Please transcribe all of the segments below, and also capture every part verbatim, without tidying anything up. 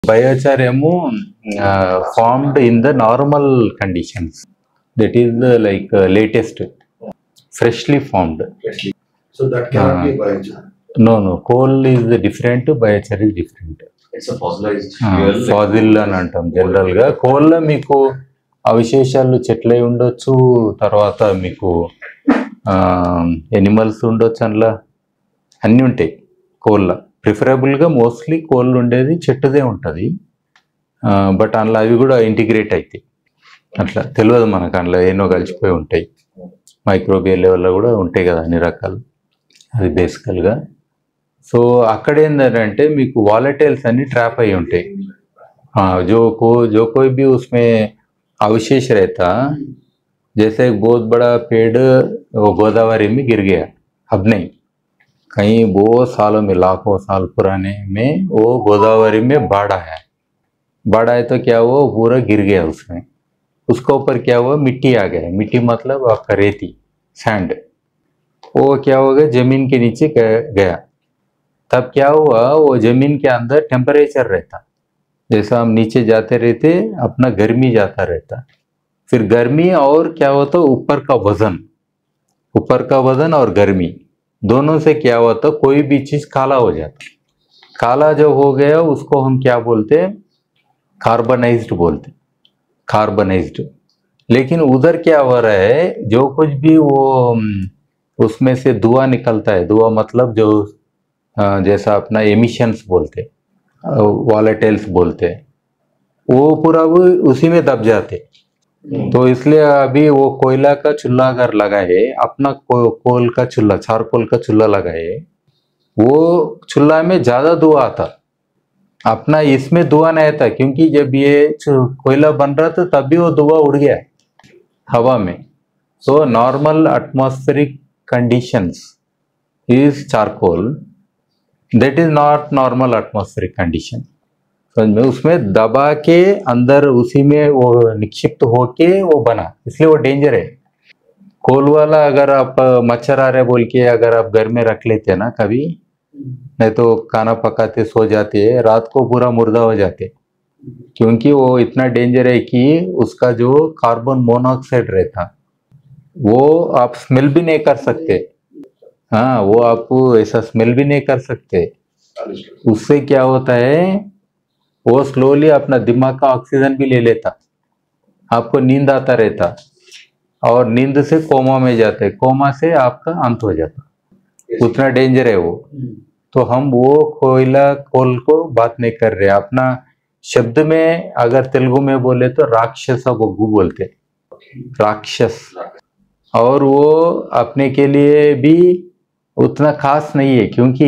Biochar emo uh, formed in the normal conditions. That is the like uh, latest, freshly formed. Freshly. So that cannot be a biochar. No, no. Coal is different. Biochar is different. It's a fossilized ఆ, fuel. Faasil అని అంటాం general గా. కోల్లో మీకు అవశేషాలు చెట్లై ఉండొచ్చు, తర్వాత మీకు animals ఉండొచ్చు, అందులో అన్నీ ఉంటాయి కోళ్ళ. ప్రిఫరబుల్గా మోస్ట్లీ కోళ్ళు ఉండేది చెట్టుదే ఉంటుంది, బట్ అందులో అవి కూడా ఇంటిగ్రేట్ అవుతాయి. అట్లా తెలియదు మనకు, అందులో ఎన్నో కలిసిపోయి ఉంటాయి. మైక్రోబియల్ లెవెల్లో కూడా ఉంటాయి కదా అన్ని రకాలు, అది బేసికల్గా. సో అక్కడ ఏంటంటే మీకు వాలటైల్స్ అన్ని ట్రాప్ అయి ఉంటాయి. जो को जो कोई भी उसमें अवशेष रहता, जैसे एक बहुत बड़ा पेड़ वो गोदावरी में गिर गया, अब नहीं, कहीं बहुत सालों में, लाखों साल पुराने में वो गोदावरी में बाढ़ आया. बाढ़ आया तो क्या हुआ, पूरा गिर गया उसमें. उसके ऊपर क्या हुआ, मिट्टी आ गया. मिट्टी मतलब आपका रेती, सैंड. वो क्या हो गया, जमीन के नीचे गया. तब क्या हुआ, वो जमीन के अंदर टेम्परेचर रहता, जैसा हम नीचे जाते रहते अपना गर्मी जाता रहता. फिर गर्मी और क्या होता, ऊपर का वजन, ऊपर का वजन और गर्मी दोनों से क्या होता, कोई भी चीज काला हो जाता. काला जो हो गया उसको हम क्या बोलते, कार्बनाइज्ड बोलते, कार्बनाइज्ड. लेकिन उधर क्या हो रहा है, जो कुछ भी वो उसमें से धुआं निकलता है, धुआं मतलब जो जैसा अपना एमिशंस बोलते, वॉलेटाइल्स बोलते, वो पूरा वो उसी में दब जाते. तो इसलिए अभी वो कोयला का चूल्हा अगर लगाए, अपना को, कोल का चूल्हा, चारकोल का चूल्हा लगाए, वो चूल्हा में ज्यादा धुआं आता. अपना इसमें धुआं नहीं आता, क्योंकि जब ये कोयला बन रहा था तब भी वो धुआं उड़ गया हवा में. So normal atmospheric conditions is charcoal, that is not normal atmospheric condition. समझ में, उसमें दबा के अंदर उसी में वो निक्षिप्त होके वो बना, इसलिए वो डेंजर है. कोल वाला अगर आप मच्छर आ रहे बोल के अगर आप घर में रख लेते हैं ना कभी, नहीं तो खाना पकाते सो जाते, रात को पूरा मुर्दा हो जाते, क्योंकि वो इतना डेंजर है कि उसका जो कार्बन मोनोऑक्साइड रहता वो आप स्मेल भी नहीं कर सकते. हाँ, वो आप ऐसा स्मेल भी नहीं कर सकते. उससे क्या होता है, वो स्लोली अपना दिमाग का ऑक्सीजन भी ले लेता, आपको नींद आता रहता, और नींद से कोमा में जाते, कोमा से आपका अंत हो जाता. उतना डेंजर है वो. तो हम वो कोयला कोल को बात नहीं कर रहे. अपना शब्द में अगर तेलुगु में बोले तो राक्षस बग्गू बोलते, राक्षस. और वो अपने के लिए भी उतना खास नहीं है, क्योंकि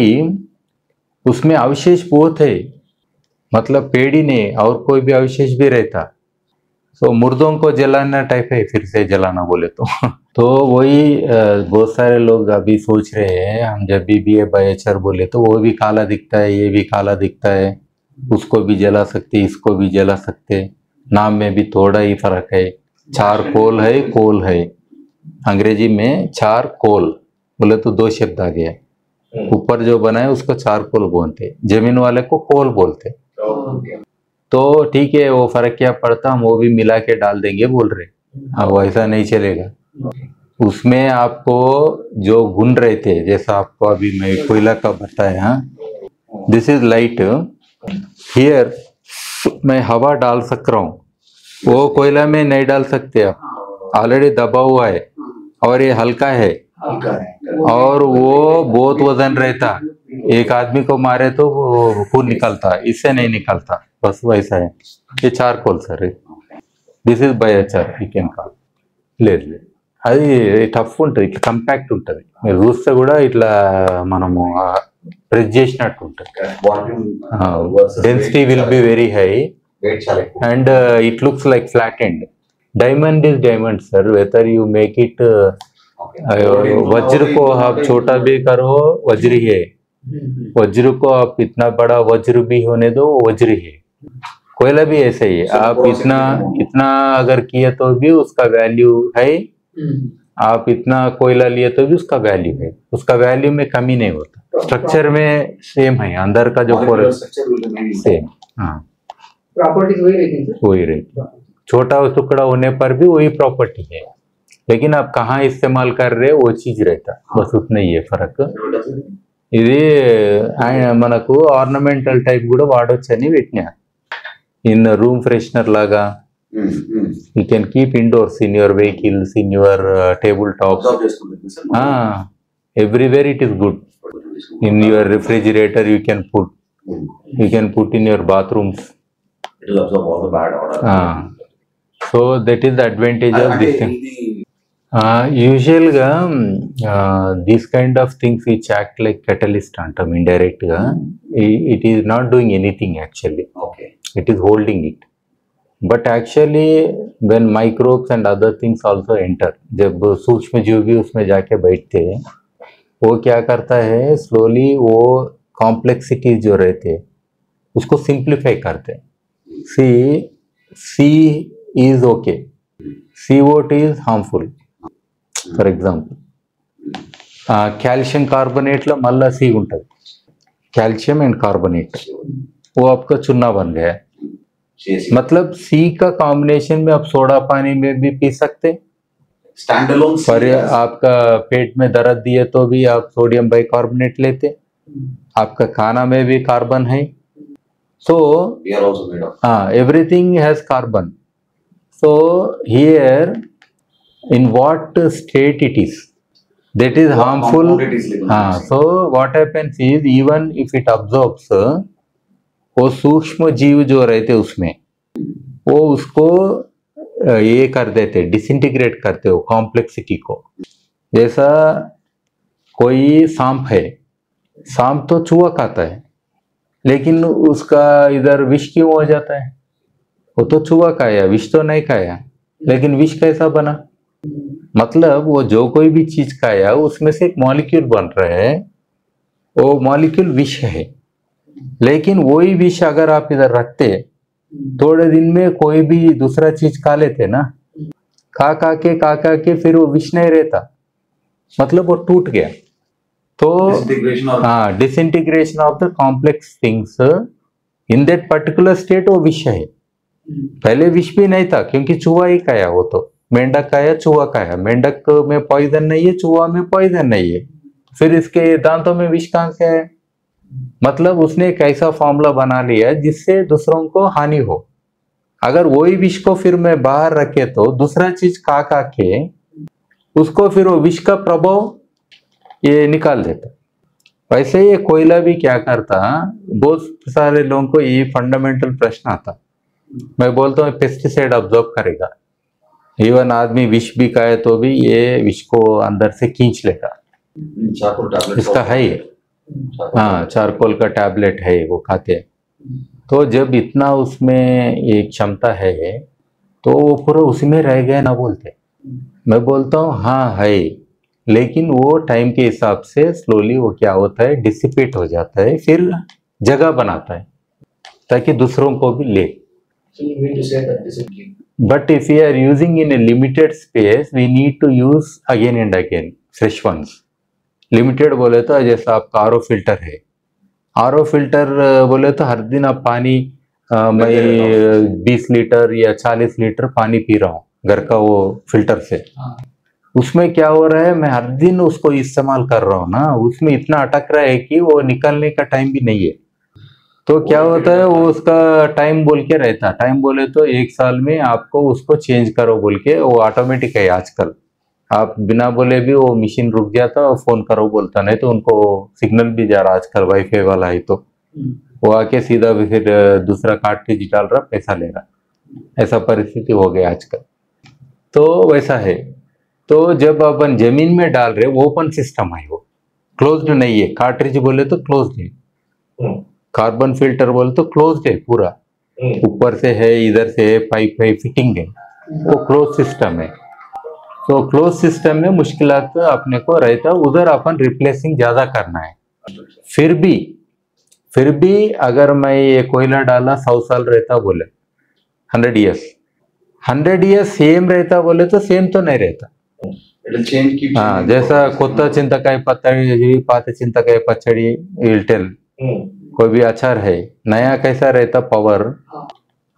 उसमें अवशेष बहुत है, मतलब पेड़ ही नहीं और कोई भी अवशेष भी रहता. तो मुर्दों को जलाना टाइप है, फिर से जलाना बोले तो. तो वही बहुत सारे लोग अभी सोच रहे हैं, हम जब भी भी बायोचार बोले तो वो भी काला दिखता है, ये भी काला दिखता है, उसको भी जला सकते, इसको भी जला सकते. नाम में भी थोड़ा ही फर्क है. चार कोल है, कोल है. अंग्रेजी में चार कोल बोले तो दो शब्द आ गया. ऊपर जो बना है उसको चार कोल बोलते, जमीन वाले को कोल बोलते. तो ठीक है, वो फर्क क्या पड़ता, हम वो भी मिला के डाल देंगे बोल रहे. अब वैसा नहीं चलेगा. उसमें आपको जो गुण रहते, जैसा आपको अभी मैं कोयला का बताया, दिस इज लाइट, हियर मैं हवा डाल सक रहा हूँ, वो कोयला में नहीं डाल सकते आप, ऑलरेडी दबा हुआ है, और ये हल्का है, और वो बहुत वजन रहता, एक आदमी को मारे तो वो खून निकलता, इससे नहीं निकलता. बस वैसा है. ये charcoal sir, this is biochar you can call. లేదు లేదు, అది టఫ్ ఉంటుంది, ఇట్లా కంపాక్ట్ ఉంటుంది, మీరు చూస్తే కూడా ఇట్లా మనము ప్రెస్ చేసినట్టు ఉంటుంది. Density will be very high and it looks like flat end. Diamond is diamond sir, whether you make it, वज्र को आप छोटा भी करो वज्र ही है, वज्र को आप इतना बड़ा वज्र भी होने दो वज्र ही है. कोयला भी ऐसे ही है, आप इतना इतना अगर किए तो भी उसका वैल्यू है, आप इतना कोयला लिए तो भी उसका वैल्यू है, उसका वैल्यू में कमी नहीं होता. स्ट्रक्चर में सेम है, अंदर का जो सेम. हाँ. प्रॉपर्टीज वही रहती है सर। वही रहती, छोटा टुकड़ा होने पर भी वही प्रॉपर्टी है, लेकिन आप कहाँ इस्तेमाल कर रहे हो वो चीज रहता, बस उतना ही है फर्क. ఇది ఆయన మనకు ఆర్నమెంటల్ టైప్ కూడా వాడొచ్చని పెట్టినా, ఇన్ రూమ్ ఫ్రెషనర్ లాగా. You can keep indoors in your vehicles, in your table tops, everywhere it is good. In your refrigerator you can put, you can put in your bathrooms. So that is the advantage of this thing. యూజువల్గా these kind of things which act like catalyst అంటాం ఇండైరెక్ట్గా. It is not doing anything actually, it is holding it. But actually when microbes and other things also enter, जब सूक्ष्म जीव भी उसमें जाके बैठते हैं, वो क्या करता है स्लोली वो कॉम्प्लेक्सिटीज जो रहते हैं उसको सिंप्लीफाई करते हैं. See C is okay, see what is harmful. For example calcium carbonate लो मल्ला सी उंटది, कैल्शियम एंड कार्बोनेट, वो आपका चूना बन गया. मतलब सी का कॉम्बिनेशन में आप सोडा पानी में भी पी सकते, स्टैंड अलोन. पर आपका पेट में दर्द दिए तो भी आप सोडियम बाइकार्बोनेट लेते. आपका खाना में भी कार्बन है, so We are also made of. हाँ everything has carbon. So here in what state it is, that is What harmful. compound it is living in. हाँ, so what happens is even if it absorbs, वो सूक्ष्म जीव जो रहते उसमें वो उसको ये कर देते, डिसइंटीग्रेट करते हो कॉम्प्लेक्सिटी को. जैसा कोई सांप है, सांप तो चूहा खाता है, लेकिन उसका इधर विष क्यों हो जाता है? वो तो चूहा खाया, विष तो नहीं खाया, लेकिन विष कैसा बना? मतलब वो जो कोई भी चीज खाया उसमें से एक मॉलिक्यूल बन रहा है, वो मॉलिक्यूल विष है. लेकिन वही विष अगर आप इधर रखते, थोड़े दिन में कोई भी दूसरा चीज खा लेते ना, खा खा के खा खा के फिर वो विष नहीं रहता, मतलब वो टूट गया. तो Disintegration or हाँ, disintegration of the complex things in that particular state वो विष है. पहले विष भी नहीं था क्योंकि चूहा ही खाया, वो तो मेंढक खाया, चूहा खाया. मेंढक में पॉइजन नहीं है, चूहा में पॉइजन नहीं है, फिर इसके दांतों में विष कहाँ से है? मतलब उसने एक ऐसा फॉर्मूला बना लिया जिससे दूसरों को हानि हो. अगर वही विष को फिर मैं बाहर रखे तो दूसरा चीज खा खा के उसको फिर वो विष का प्रभाव ये निकाल देता. वैसे ये कोयला भी क्या करता, बहुत सारे लोगों को ये फंडामेंटल प्रश्न आता. मैं बोलता हूँ पेस्टिसाइड ऑब्जॉर्ब करेगा, इवन आदमी विष भी खाए तो भी ये विष को अंदर से खींच लेगा. charcoal tablets. इसका also. है ये, Charcoal हाँ tablets. चारकोल का टैबलेट है, वो खाते हैं. तो जब इतना उसमें ये क्षमता है तो वो पूरा उसी में रह गया ना बोलते. मैं बोलता हूँ हाँ है, लेकिन वो टाइम के हिसाब से स्लोली वो क्या होता है, डिसिपेट हो जाता है, फिर जगह बनाता है ताकि दूसरों को भी ले. So you mean to say that this is But if we are using in a limited space, we need to use again and again fresh ones. Limited बोले तो जैसा आपका आर ओ फिल्टर है, आर ओ फिल्टर बोले तो हर दिन आप पानी आ, मैं बीस लीटर या चालीस लीटर पानी पी रहा हूँ घर का वो फिल्टर से. उसमें क्या हो रहा है, मैं हर दिन उसको इस्तेमाल कर रहा हूँ ना, उसमें इतना अटक रहा है कि वो निकलने का टाइम भी नहीं है. तो क्या होता है, वो उसका टाइम बोल के रहता, टाइम बोले तो एक साल में आपको उसको चेंज करो बोल के, वो ऑटोमेटिक है आजकल. आप बिना बोले भी वो मशीन रुक जाता और फोन करो बोलता, नहीं तो उनको सिग्नल भी जा रहा आजकल वाईफाई वाला है, तो वो आके सीधा भी फिर दूसरा कार्ट्रिज डाल रहा, पैसा ले रहा. ऐसा परिस्थिति हो गया आजकल. तो वैसा है. तो जब अपन जमीन में डाल रहे, वो ओपन सिस्टम है, वो क्लोज्ड नहीं है. कार्ट्रिज बोले तो क्लोज्ड है, कार्बन फिल्टर बोले तो क्लोज्ड है पूरा, ऊपर से है, इधर से है, पाइप है, फिटिंग है, वो क्लोज सिस्टम है. तो क्लोज सिस्टम में मुश्किलात अपने को रहता, उधर अपन रिप्लेसिंग ज्यादा करना है. फिर भी फिर भी अगर मैं ये कोयला डाला सौ साल रहता बोले, hundred years hundred years same रहता बोले तो सेम तो नहीं रहता. It will change, keep हाँ, changing. जैसा కొత్త చింతకాయ పచ్చడి, పాత చింతకాయ పచ్చడి, विल टेल. कोई भी अचार है, नया कैसा रहता पावर,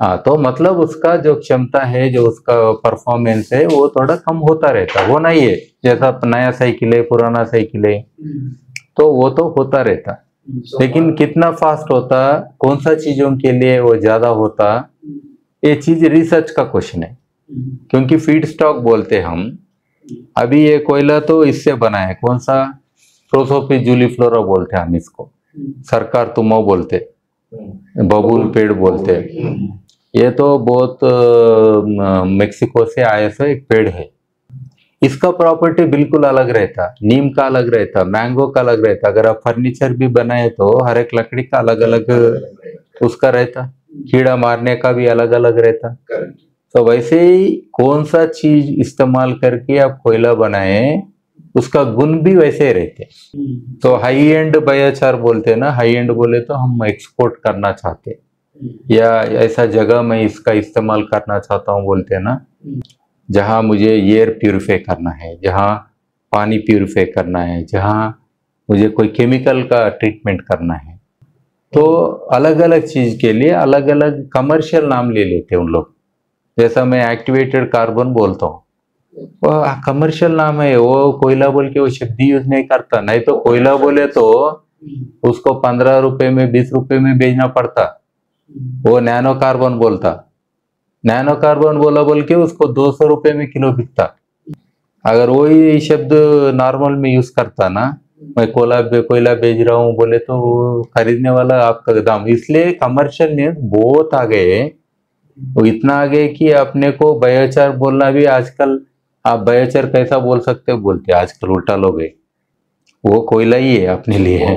हाँ, तो मतलब उसका जो क्षमता है, जो उसका परफॉर्मेंस है, वो थोड़ा कम होता रहता है। वो नहीं है जैसा नया साइकिल है, पुराना साइकिल है, तो वो तो होता रहता। लेकिन कितना फास्ट होता, कौन सा चीजों के लिए वो ज्यादा होता, ये चीज रिसर्च का क्वेश्चन है। क्योंकि फीड स्टॉक बोलते हम, अभी ये कोयला तो इससे बना है, कौन सा, प्रोसोपिस जूलीफ्लोरा बोलते हैं हम इसको, सरकार तुमो बोलते, बबूल पेड़ बोलते हैं। ये तो बहुत मेक्सिको से आया सा एक पेड़ है। इसका प्रॉपर्टी बिल्कुल अलग रहता, नीम का अलग रहता, मैंगो का अलग रहता। अगर आप फर्नीचर भी बनाए तो हर एक लकड़ी का अलग अलग उसका रहता, कीड़ा मारने का भी अलग अलग रहता। तो वैसे ही कौन सा चीज इस्तेमाल करके आप कोयला बनाए, उसका गुण भी वैसे रहते। तो हाई एंड बायोचार बोलते हैं ना, हाई एंड बोले तो हम एक्सपोर्ट करना चाहते, या ऐसा जगह में इसका इस्तेमाल करना चाहता हूँ बोलते हैं ना, जहाँ मुझे एयर प्यूरिफाई करना है, जहाँ पानी प्यूरिफाई करना है, जहाँ मुझे कोई केमिकल का ट्रीटमेंट करना है। तो अलग अलग चीज के लिए अलग अलग कमर्शियल नाम ले लेते हैं उन लोग। जैसा मैं एक्टिवेटेड कार्बन बोलता हूँ, वो कमर्शियल नाम है, वो कोयला बोल के वो शब्द यूज नहीं करता। नहीं तो कोयला बोले तो उसको पंद्रह रुपए में, बीस रुपए में बेचना पड़ता, वो नैनो कार्बन बोलता। नैनो कार्बन बोला बोल के उसको दो सौ रुपए में किलो बिकता। अगर वही शब्द नॉर्मल में यूज करता ना, मैं कोयला कोयला बेच रहा हूँ बोले तो वो खरीदने वाला आपका दाम। इसलिए कमर्शियल न्यूज बहुत आ गए, वो इतना आ गए कि अपने को बायोचार बोलना भी आजकल, आप बायोचार कैसा बोल सकते हो बोलते आजकल उल्टा लोग है, वो कोयला ही है अपने लिए।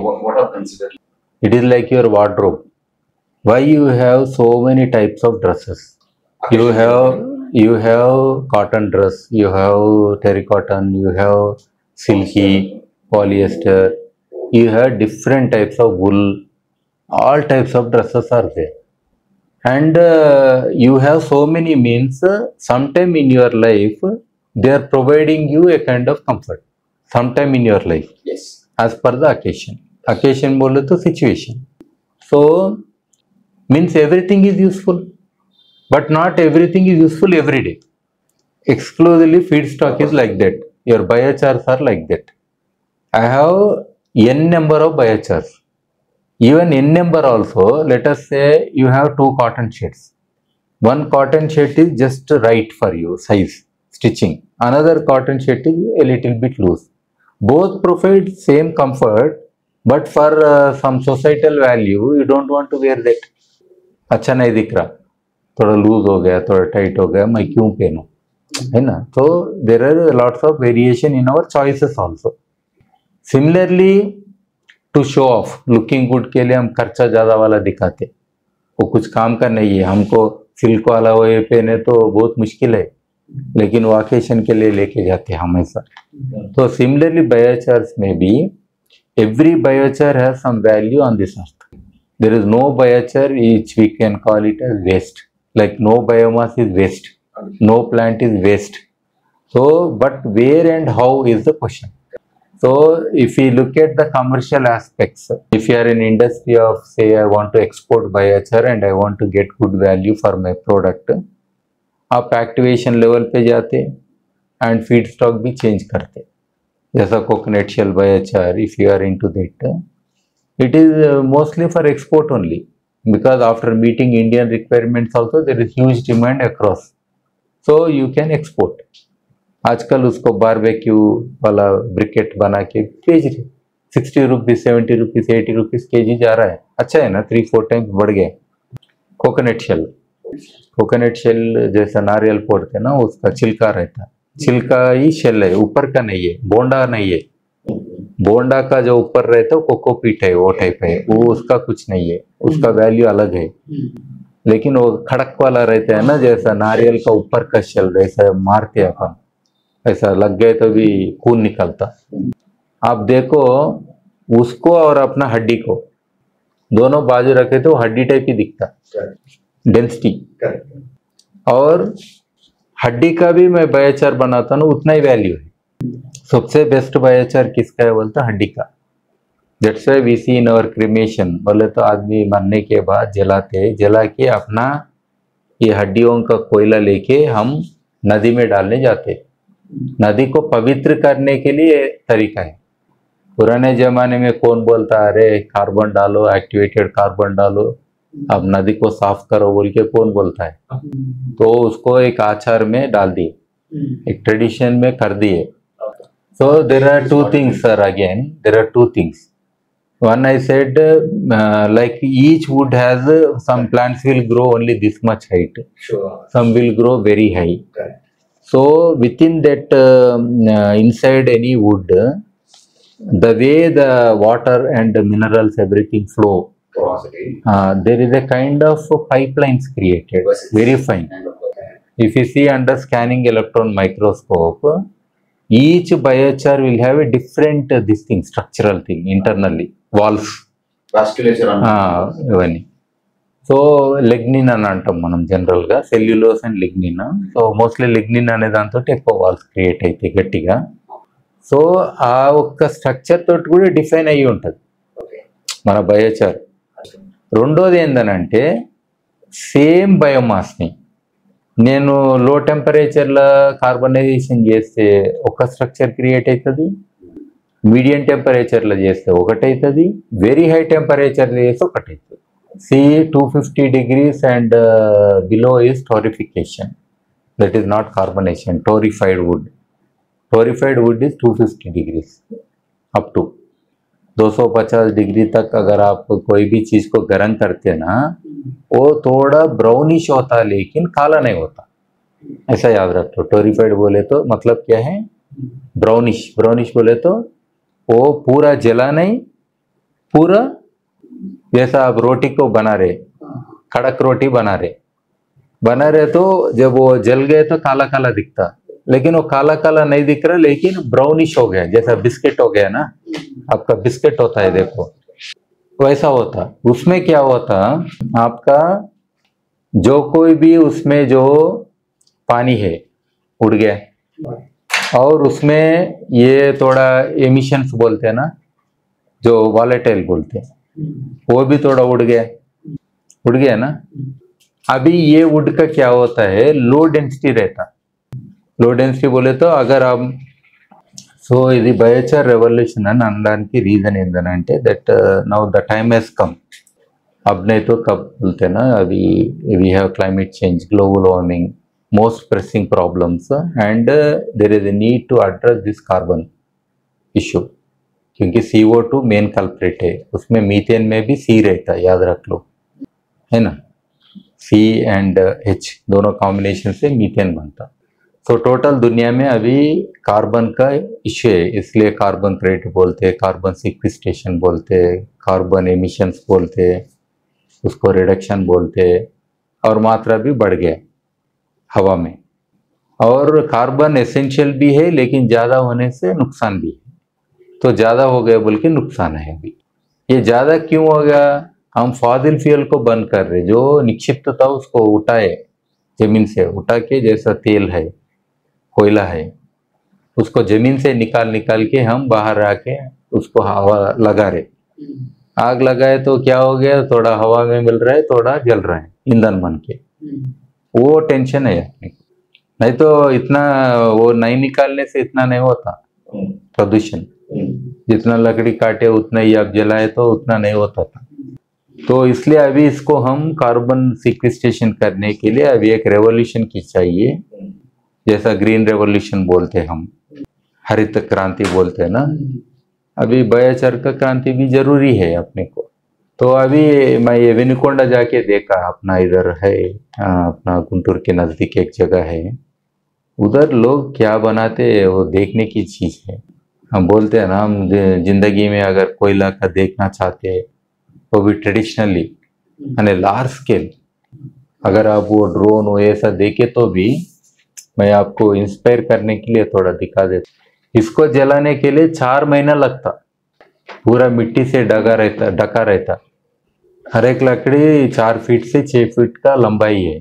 It is like your wardrobe. Why you have so many types of dresses? You have you have cotton dress, you have terracotta, you have silky, polyester, you have different types of wool. All types of dresses are there, and uh, you have so many means. Uh, sometime in your life, they are providing you a kind of comfort. Sometime in your life, Yes. as per the occasion. Occasion बोले तो situation. So means everything is useful, but not everything is useful every day. Exclusively feedstock is like that. Your biochars are like that. I have n number of biochars. Even n number also, let us say you have two cotton sheets. One cotton sheet is just right for you, size, stitching. Another cotton sheet is a little bit loose. Both provide same comfort, but for uh, some societal value, you don't want to wear that. अच्छा नहीं दिख रहा, थोड़ा loose हो गया, थोड़ा tight हो गया, मैं क्यों पहनूं, है ना। तो there are lots of variation in our choices also. Similarly to show off, looking good के लिए हम खर्चा ज्यादा वाला दिखाते, वो कुछ काम का नहीं है। हमको सिल्क वाला वो ये पहने तो बहुत मुश्किल है, लेकिन वो ओकेशन के लिए लेके जाते हैं हमेशा। तो सिमिलरली बायोचार्स में भी every biochar has some value on this earth. There is no biochar which we can call it as waste. Like no biomass is waste, no plant is waste. So, but where and how is the question. So, if we look at the commercial aspects, if you are in industry of say I want to export biochar and I want to get good value for my product, आप activation level पे जाते and feedstock भी change करते, जैसा coconut shell biochar. If you are into that, it is uh, mostly for export only, because after meeting Indian requirements also there is huge demand across, so you can export. आजकल उसको barbecue वाला briquette बना के बेच रहे, sixty rupees, seventy rupees, eighty rupees के जी जा रहा है। अच्छा है ना, थ्री फोर टाइम्स बढ़ गए। कोकोनट शेल, कोकोनट शेल जैसा नारियल फोड़ते ना, उसका छिलका रहता, छिलका ही शेल है, ऊपर का नहीं है, बोंडा नहीं है। बोंडा का जो ऊपर रहता है कोकोपीट है, वो टाइप है, वो उसका कुछ नहीं है, उसका वैल्यू अलग है। लेकिन वो खड़क वाला रहता है ना, जैसा नारियल का ऊपर का शेल, जैसा मारते अपन, ऐसा लग गए तो भी खून निकलता। आप देखो उसको और अपना हड्डी को दोनों बाजू रखे तो हड्डी टाइप ही दिखता, डेंसिटी। और हड्डी का भी मैं बायोचार बनाता हूँ, उतना ही वैल्यू है। सबसे बेस्ट बायोचार किसका है बोलता, हड्डी का। That's why we see in our cremation, बोले तो आदमी मरने के बाद जलाते, जला के अपना ये हड्डियों का कोयला लेके हम नदी में डालने जाते। नदी को पवित्र करने के लिए तरीका है। पुराने जमाने में कौन बोलता अरे कार्बन डालो, एक्टिवेटेड कार्बन डालो, अब नदी को साफ करो बोल के कौन बोलता है? तो उसको एक आचार में डाल दिए, एक ट्रेडिशन में कर दिए। So there are two things sir, again there are two things. One I said, uh, like each wood has uh, some plants will grow only this much height, Sure. some will grow very high. Correct. So within that uh, uh, inside any wood, uh, the way the water and the minerals everything flow, Porosity. uh, there is a kind of pipelines created, Versus- very fine. Kind of, okay. If you see under scanning electron microscope, each biochar will have a different uh, this thing, structural thing internally, walls. Vasculature ఆ, ఇవన్నీ. So lignin అని అంటాం మనం జనరల్గా, cellulose and lignin. So mostly lignin అనే దాంతో ఎక్కువ walls create అవుతాయి గట్టిగా. సో ఆ ఒక్క స్ట్రక్చర్ తోటి కూడా డిఫైన్ అయ్యి ఉంటుంది Okay. మన బయోచార్. రెండోది ఏందనంటే సేమ్ బయోమాస్ని నేను లో టెంపరేచర్లో కార్బనైజేషన్ చేస్తే ఒక స్ట్రక్చర్ క్రియేట్ అవుతుంది, మీడియం టెంపరేచర్లో చేస్తే ఒకటవుతుంది, వెరీ హై టెంపరేచర్లో చేస్తే ఒకటవుతుంది. See two fifty degrees and below is torrefaction, that is not carbonation. Torrefied wood, torrefied wood is two fifty degrees up to दो सौ पचास डिग्री तक अगर आप कोई भी चीज को गर्म करते ना, वो थोड़ा ब्राउनिश होता लेकिन काला नहीं होता, ऐसा याद रखो. टोरिफाइड बोले तो मतलब क्या है? ब्राउनिश. ब्राउनिश बोले तो वो पूरा जला नहीं, पूरा जैसा आप रोटी को बना रहे, कड़क रोटी बना रहे बना रहे तो जब वो जल गए तो काला काला दिखता, लेकिन वो काला काला नहीं दिख रहा, लेकिन ब्राउनिश हो गया, जैसा बिस्किट हो गया ना, आपका बिस्किट होता है देखो, वैसा होता. उसमें क्या होता, आपका जो कोई भी उसमें जो पानी है उड़ गया, और उसमें ये थोड़ा एमिशंस बोलते हैं ना, जो वॉलेटाइल बोलते हैं, वो भी थोड़ा उड़ गया उड़ गया ना. अभी ये वुड का क्या होता है, लो डेंसिटी रहता. लो डेंसिटी बोले तो अगर आप సో ఇది బయోచార్ రెవల్యూషన్ అని అనడానికి రీజన్ ఏంటంటే that now the time has come. अब नहीं तो कब बोलते ना, अभी we have climate change, global warming, most pressing problems, and there is a need to address this carbon issue, क्योंकि C O two main culprit है. उसमें मीथेन में भी सी रहता है, याद रख लो, है ना. सी एंड एच दोनों कॉम्बिनेशन से मीथेन बनता. तो टोटल दुनिया में अभी कार्बन का इश्यू है, इसलिए कार्बन क्रेडिट बोलते हैं, कार्बन सिक्विस्टेशन बोलते हैं, कार्बन एमिशंस बोलते हैं, उसको रिडक्शन बोलते हैं. और मात्रा भी बढ़ गया हवा में. और कार्बन एसेंशियल भी है, लेकिन ज़्यादा होने से नुकसान भी है. तो ज़्यादा हो गया बोल के नुकसान है. अभी ये ज़्यादा क्यों हो गया? हम फॉसिल फ्यूल को बंद कर रहे, जो निक्षिप्त था उसको उठाए जमीन से, उठा के जैसा तेल है, कोयला है, उसको जमीन से निकाल निकाल के हम बाहर आके उसको हवा लगा रहे. आग लगाए तो क्या हो गया, थोड़ा हवा में मिल रहा है, थोड़ा जल रहा है ईंधन बन के. वो टेंशन है अपने को. नहीं तो इतना वो नहीं निकालने से इतना नहीं होता प्रदूषण. जितना लकड़ी काटे उतना ही आप जलाए तो उतना नहीं होता था. तो इसलिए अभी इसको हम कार्बन सिक्विस्टेशन करने के लिए अभी एक रेवोल्यूशन की चाहिए, जैसा ग्रीन रेवोल्यूशन बोलते हैं हम, हरित क्रांति बोलते हैं ना. अभी बयोचार का क्रांति भी जरूरी है अपने को. तो अभी मैं ये विनुकोंडा जाके देखा, अपना इधर है, अपना गुंटूर के नज़दीक एक जगह है, उधर लोग क्या बनाते हैं वो देखने की चीज़ है. हम बोलते हैं ना, हम जिंदगी में अगर कोयला का देखना चाहते हैं वो भी ट्रेडिशनली यानी लार्ज स्केल, अगर आप वो ड्रोन वो ऐसा देखे तो भी मैं आपको इंस्पायर करने के लिए थोड़ा दिखा देता. इसको जलाने के लिए चार महीना लगता, पूरा मिट्टी से ढका रहता ढका रहता. हर एक लकड़ी चार फीट से छः फीट का लंबाई है,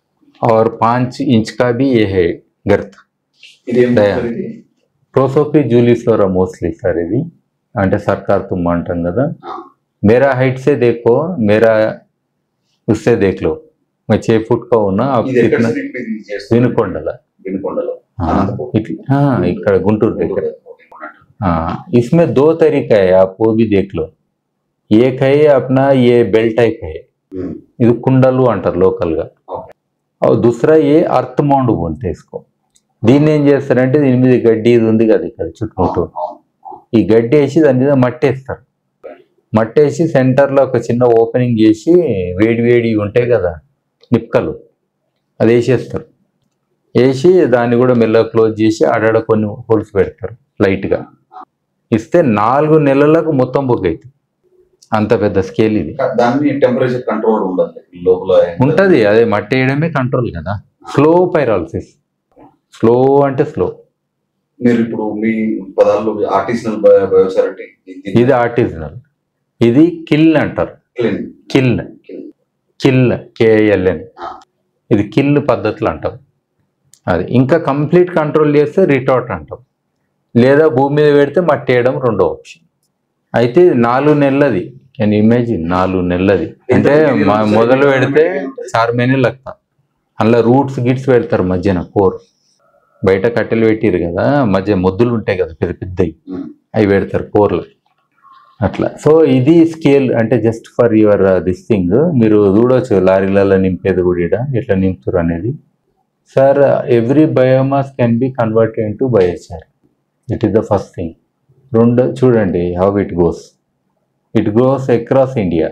और पाँच इंच का भी ये है गर्त. ఇదేం దయా. సార్ ఇది? प्रोसोपी जूलीफ्लोरा मोस्टली सर ఇది అంటే సర్కార్ తుమ్మ అంటాం కదా. ఆ, मेरा हाइट से देखो, मेरा उससे देख लो, मैं छह फुट का हूँ ना आप ఇది ఎక్కడ कितना సార్ ఇప్పుడు ఇది చేస్తున్నారు? विनुकोंडला వినుకొండలో हाँ అనంతపూర్. इट- हाँ ఇక్కడ గుంటూరు దగ్గర ఓకే, కొన్నట్టు. हाँ इसमें दो तरीका है आप वो भी देख लो एक है अपना ये बेल टाइप है ఉమ్, ఇది కుండలు అంటారు లోకల్ గా ఓకే. और दूसरा ये अर्थ मौंड बोलते हैं इसको దీన్ని ఏం చేస్తారంటే దీని మీద గడ్డి ఇది ఉంది కదా ఇక్కడ చుట్టుముట్టు అవును. ఈ గడ్డి వేసి దాని మీద మట్టి వేస్తారు మట్టి వేసి సెంటర్లో ఒక చిన్న ఓపెనింగ్ చేసి వేడి వేడి ఉంటాయి కదా నిప్పుకలు అది వేసేస్తారు వేసి దాన్ని కూడా మెల్లగా క్లోజ్ చేసి ఆడాడ కొన్ని హోల్స్ పెడతారు లైట్గా ఇస్తే నాలుగు నెలలకు మొత్తం బుక్ అవుతుంది అంత పెద్ద స్కేల్ ఇది దాన్ని టెంపరేచర్ కంట్రోల్ ఉండాలి లోపల. ఉంటుంది అదే మట్టి వేయడమే కంట్రోల్ కదా స్లో పైరాలసిస్ స్లో అంటే స్లో మీరు ఇప్పుడు మీ పదాల్లో ఆర్టిసినల్ బయోసార్ అంటే ఇది ఆర్టిజనల్ ఇది కిల్ అంటారు క్లీన్ కిల్ కిల్ కేఎల్ఎన్ ఇది కిల్ పద్ధతులు అంటాం అది ఇంకా కంప్లీట్ కంట్రోల్ చేస్తే రిటార్ట్ అంటాం లేదా భూమి మీద పెడితే మట్టి వేయడం రెండో ఆప్షన్ అయితే ఇది నాలుగు నెలలది కెన్ ఇమేజిన్ నాలుగు నెలలది అంటే మ- మొదలు పెడితే చార్ మहीने लगता అందులో రూట్స్ గిట్స్ పెడతారు మధ్యన కోర్ బయట కట్టెలు పెట్టిరు కదా మధ్య మొద్దులు ఉంటాయి కదా పెద్ద పెద్దవి అవి పెడతారు కోర్లు అట్లా సో ఇది స్కేల్ అంటే just for your this thing మీరు చూడవచ్చు లారీలలో నింపేది కూడా ఈడ ఎట్లా నింపుతారు అనేది sir every biomass can be converted to biochar it is the first thing రెండు చూడండి how it goes it goes across India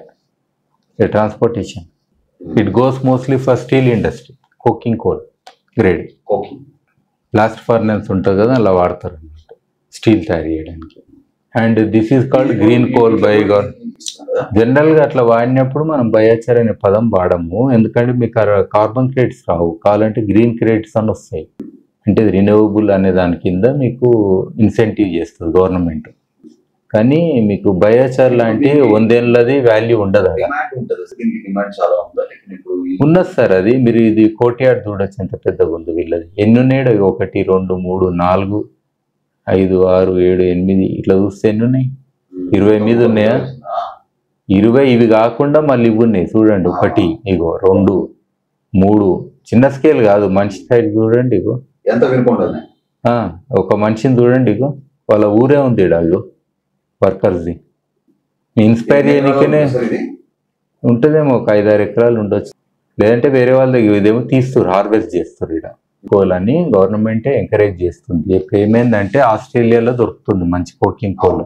the transportation it goes mostly for steel industry coking coal grade coking blast furnace ఉంటుంది కదా అలా వాడతారు అన్నమాట steel తయారు చేయడానికి and this is called green coal బయోగాన్ జనరల్గా అట్లా వాడినప్పుడు మనం బయోచార్ అనే పదం వాడము ఎందుకంటే మీకు కార్బన్ క్రెడిట్స్ రావు కావాలంటే గ్రీన్ క్రెడిట్స్ అని వస్తాయి అంటే రిన్యూవబుల్ అనే దాని కింద మీకు ఇన్సెంటివ్ చేస్తుంది గవర్నమెంట్ కానీ మీకు బయోచార్ లాంటి వందేళ్ళది వాల్యూ ఉండదు అక్కడ డిమాండ్ ఉంటుంది, దీనికి డిమాండ్ చాలా ఉంది. లేకిన్ ఇప్పుడు ఈ- ఉన్నది సార్ అది మీరు ఇది కోటియాడ్ చూడొచ్చు ఎంత పెద్దగా ఉంది వీళ్ళది ఎన్ని ఉన్నాయో అవి ఒకటి రెండు మూడు నాలుగు ఐదు ఆరు ఏడు ఎనిమిది ఇట్లా చూస్తే ఎన్ని ఉన్నాయి ఇరవై మీద ఉన్నాయా ఆ, ఇరవై ఇవి కాకుండా మళ్ళీ ఇవి ఉన్నాయి చూడండి ఒకటి ఇగో రెండు మూడు చిన్న స్కేల్ కాదు మనిషి సైడ్ చూడండి ఇగో ఎంత వినుకొండలనే ఆ, ఒక మనిషిని చూడండి ఇగో వాళ్ళ ఊరే ఉంది ఈడ ఇగో వర్కర్స్ది ఇన్స్పైర్ చేయడానికనే సార్ ఇది ఉంటుందేమో ఒక ఐదారు ఎకరాలు ఉండొచ్చు లేదంటే వేరే వాళ్ళ దగ్గర ఇదేమో తీస్తారు హార్వెస్ట్ చేస్తారు ఇక్కడ కోల్ అని గవర్నమెంటే ఎంకరేజ్ చేస్తుంది ఇప్పుడు ఏమైందంటే ఆస్ట్రేలియాలో దొరుకుతుంది మంచి కోకింగ్ కోల్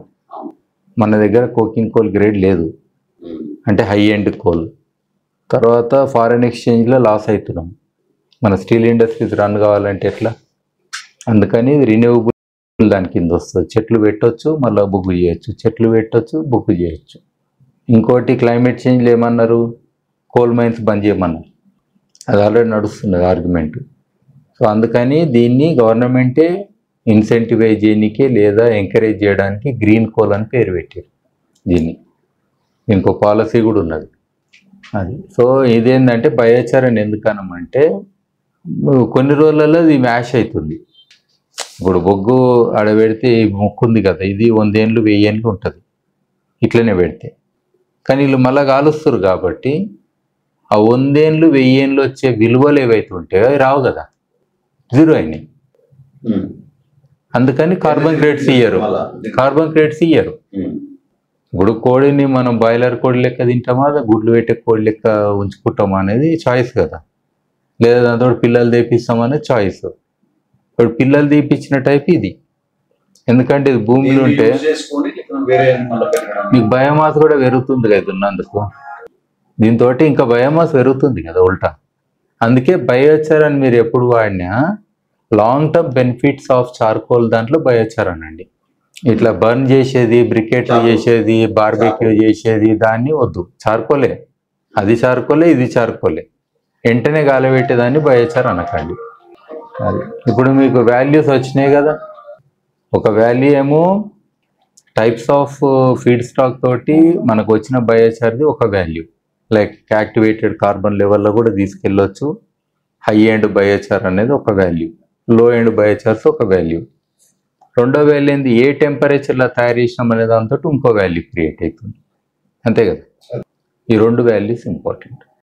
మన దగ్గర కోకింగ్ కోల్ గ్రేడ్ లేదు ఉమ్, అంటే హై ఎండ్ కోల్ తర్వాత ఫారెన్ ఎక్స్చేంజ్లో లాస్ అవుతున్నాం మన స్టీల్ ఇండస్ట్రీస్ రన్ కావాలంటే ఎట్లా అందుకని రిన్యూవబుల్ దాని కింద వస్తుంది చెట్లు పెట్టొచ్చు మళ్ళీ బుక్ చేయొచ్చు చెట్లు పెట్టొచ్చు బుక్ చేయొచ్చు ఇంకోటి క్లైమేట్ చేంజ్లో ఏమన్నారు కోల్ మైన్స్ బంద్ చేయమన్నారు అది ఆల్రెడీ నడుస్తున్నది ఆర్గ్యుమెంట్ సో అందుకని దీన్ని గవర్నమెంటే ఇన్సెంటివైజ్ చేయడానికి లేదా ఎంకరేజ్ చేయడానికి గ్రీన్ కోల్ అని పేరు పెట్టారు దీన్ని ఇంకో పాలసీ కూడా ఉన్నది అది సో ఇదేంటంటే బయోచార్ అని ఎందుకనమంటే కొన్ని రోజులలో ఇది మ్యాష్ అవుతుంది ఇప్పుడు బొగ్గు ఆడబెడితే ముక్కు ఉంది కదా ఇది వందేళ్ళు వెయ్యేళ్ళు ఉంటుంది ఇట్లనే పెడితే కానీ వీళ్ళు మళ్ళీ కాలుస్తారు కాబట్టి ఆ వందేళ్ళు వెయ్యేళ్ళు వచ్చే విలువలు ఏవైతే ఉంటాయో అవి రావు కదా జీరో అయినాయి ఉమ్, అందుకని కార్బన్ క్రెడిట్స్ ఇయ్యరు మళ్ళా. కార్బన్ క్రెడిట్స్ ఇయ్యరు ఉమ్, ఇప్పుడు కోడిని మనం బాయిలర్ కోడి లెక్క తింటామా లేదా గుడ్లు పెట్టే కోడి లెక్క ఉంచుకుంటామా అనేది చాయిస్ కదా లేదా దాంతో పిల్లలు తీపిస్తామనేది చాయిస్ ఇప్పుడు పిల్లలు తీపిచ్చిన టైప్ ఇది ఎందుకంటే ఇది భూమిలో దీన్ని ఉంటే యూజ్ చేసుకొని లేకపోతే వేరే మళ్ళీ పెట్టడం. మీకు బయోమాస్ కూడా పెరుగుతుంది కదా ఉన్నందుకు దీంతో ఇంకా బయోమాస్ పెరుగుతుంది కదా ఉల్టా అందుకే బయోచార్ అని మీరు ఎప్పుడు వాడినా long term benefits of charcoal దాంట్లో బయోచార్ అనండి ఇట్లా బర్న్ చేసేది బ్రికెట్లు చేసేది బార్బెక్యూ చేసేది దాన్ని వద్దు చార్కోలే అది చార్కోలే ఇది చార్కోలే వెంటనే గాలబెట్టేదాన్ని బయోచార్ అనకండి అది ఇప్పుడు మీకు వాల్యూస్ వచ్చినాయి కదా ఒక వాల్యూ ఏమో టైప్స్ ఆఫ్ ఫీడ్ స్టాక్ తోటి మనకు వచ్చిన బయోచార్ది ఒక వాల్యూ లైక్ యాక్టివేటెడ్ కార్బన్ లెవెల్లో కూడా తీసుకెళ్ళొచ్చు హై ఎండ్ బయోచార్ అనేది ఒక వాల్యూ లో ఎండ్ బయోచార్స్ ఒక వాల్యూ రెండో వాల్యూ ఏంది ఏ టెంపరేచర్లో తయారు చేసినాం అనే దాంతో ఇంకో వాల్యూ క్రియేట్ అవుతుంది అంతే కదా ఈ రెండు వాల్యూస్ ఇంపార్టెంట్